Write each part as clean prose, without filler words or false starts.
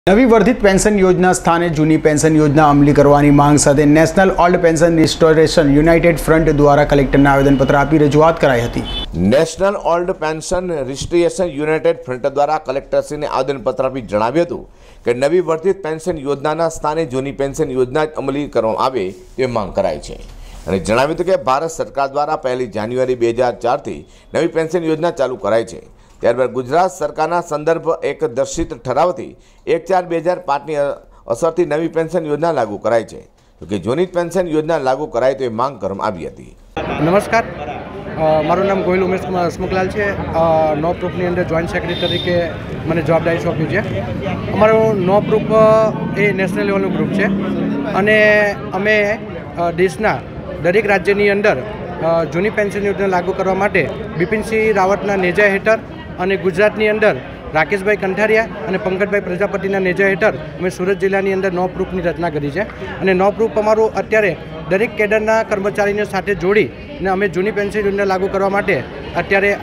નવી વર્ધિત પેન્શન યોજના સ્થાને જૂની પેન્શન યોજના અમલી કરવાની માંગ સાથે national old pension restoration united front દ્વારા કલેક્ટરને આવેદનપત્ર આપી રજૂઆત કરાઈ હતી। National old pension restoration united front દ્વારા કલેક્ટરશ્રીને આવેદનપત્ર આપી જણાવ્યું હતું કે નવી વર્ધિત પેન્શન યોજનાના સ્થાને જૂની પેન્શન યોજના જ અમલી કરવામાં આવે તે માંગ કરાઈ છે અને જણાવ્યું હતું કે ભારત સરકાર દ્વારા 1 જાન્યુઆરી 2004થી નવી પેન્શન યોજના ચાલુ કરાઈ છે। ત્યારબાદ ગુજરાત સરકારના સંદર્ભ એક દર્શિત ઠરાવથી 1/4/2005ની અસરથી નવી પેન્શન યોજના લાગુ કરાઈ છે, તો કે જૂની પેન્શન યોજના લાગુ કરાય તો એ માંગ કરવામાં આવી હતી। નમસ્કાર, મારું નામ ગોહિલ ઉમેશ કુમાર હસમુખલાલ છે। નો પ્રૂફની અંદર જોઈન્ટ સેક્રેટરી તરીકે મને જવાબદારી સોંપ્યું છે। અમારું નો પ્રૂફ એ નેશનલ લેવલનું ગ્રુપ છે અને અમે દેશના દરેક રાજ્યની અંદર જૂની પેન્શન યોજના લાગુ કરવા માટે બિપિનસિંહ રાવતના નેજા હેઠળ અને ગુજરાતની અંદર રાકેશભાઈ કંઠારિયા અને પંકજભાઈ પ્રજાપતિના નેજા હેઠળ અમે સુરત જિલ્લાની અંદર નો પ્રૂફની રચના કરી છે અને નો પ્રૂફ અમારું અત્યારે દરેક કેડરના કર્મચારીને સાથે જોડીને અમે જૂની પેન્શન યોજના લાગુ કરવા માટે અત્યારે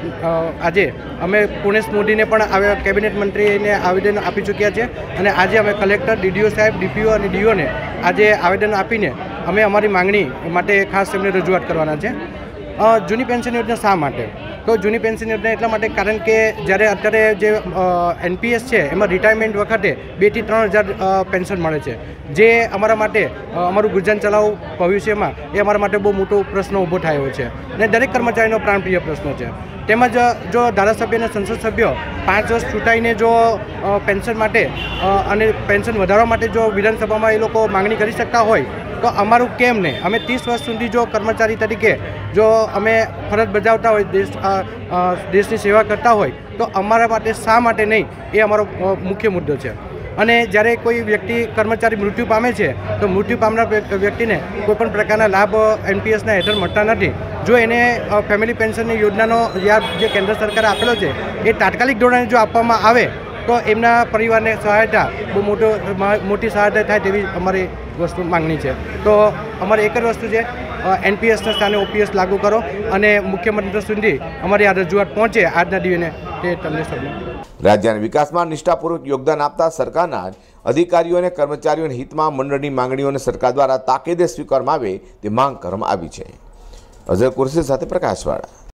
આજે અમે પુણેશ મોદીને પણ કેબિનેટ મંત્રીને આવેદન આપી ચૂક્યા છે અને આજે અમે કલેક્ટર, ડીડીઓ સાહેબ, ડીપીઓ અને ડીઓને આજે આવેદન આપીને અમે અમારી માંગણી માટે ખાસ એમને રજૂઆત કરવાના છે। જૂની પેન્શન યોજના શા માટે? તો જૂની પેન્શન યોજના એટલા માટે કારણ કે જ્યારે અત્યારે જે એનપીએસ છે એમાં રિટાયરમેન્ટ વખતે 2 થી 3 હજાર પેન્શન મળે છે, જે અમારા માટે અમારું ગુજરાન ચલાવવું ભવિષ્યમાં એ અમારા માટે બહુ મોટો પ્રશ્ન ઊભો થયો છે અને દરેક કર્મચારીનો પ્રાણપ્રિય પ્રશ્ન છે। તેમજ જો ધારાસભ્ય અને સંસદ સભ્યો 5 વર્ષ ચૂંટાઈને જો પેન્શન માટે અને પેન્શન વધારવા માટે જો વિધાનસભામાં એ લોકો માંગણી કરી શકતા હોય તો અમારું કેમ નહીં? અમે 30 વર્ષ સુધી જો કર્મચારી તરીકે જો અમે ફરજ બજાવતા હોય, દેશની સેવા કરતા હોય તો અમારા માટે શા માટે નહીં, એ અમારો મુખ્ય મુદ્દો છે। અને જ્યારે કોઈ વ્યક્તિ કર્મચારી મૃત્યુ પામે છે તો મૃત્યુ પામનાર વ્યક્તિને કોઈપણ પ્રકારના લાભ એનપીએસના હેઠળ મળતા નથી। જો એને ફેમિલી પેન્શનની યોજનાનો યાદ જે કેન્દ્ર સરકારે આપેલો છે એ તાત્કાલિક ધોરણે જો આપવામાં આવે તો એમના પરિવારને સહાયતા બહુ મોટી સહાયતા થાય તેવી અમારી વસ્તુ માંગણી છે। તો અમારી એક જ વસ્તુ છે, એનપીએસના સ્થાને ઓપીએસ લાગુ કરો અને મુખ્યમંત્રી સુધી અમારી આ રજૂઆત પહોંચે આજના દિવસે તે તમને સબમિટ। રાજ્યના વિકાસમાં નિષ્ઠાપૂર્વક યોગદાન આપતા સરકારના અધિકારીઓ અને કર્મચારીઓના હિતમાં મંડળની માંગણીઓને સરકાર દ્વારા તાકીદે સ્વીકારવામાં આવે તે માંગ કરવામાં આવી છે। અઝર કુરશી સાથે પ્રકાશવાળા।